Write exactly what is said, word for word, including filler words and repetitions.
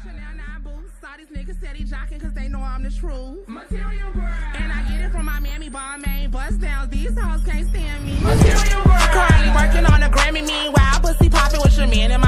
All these niggas steady jocking cause they know I'm the truth. Material girl. And I get it from my mammy, ball main bust down. These hoes can't stand me. Material girl. Currently working on a Grammy, meanwhile pussy popping with your man in my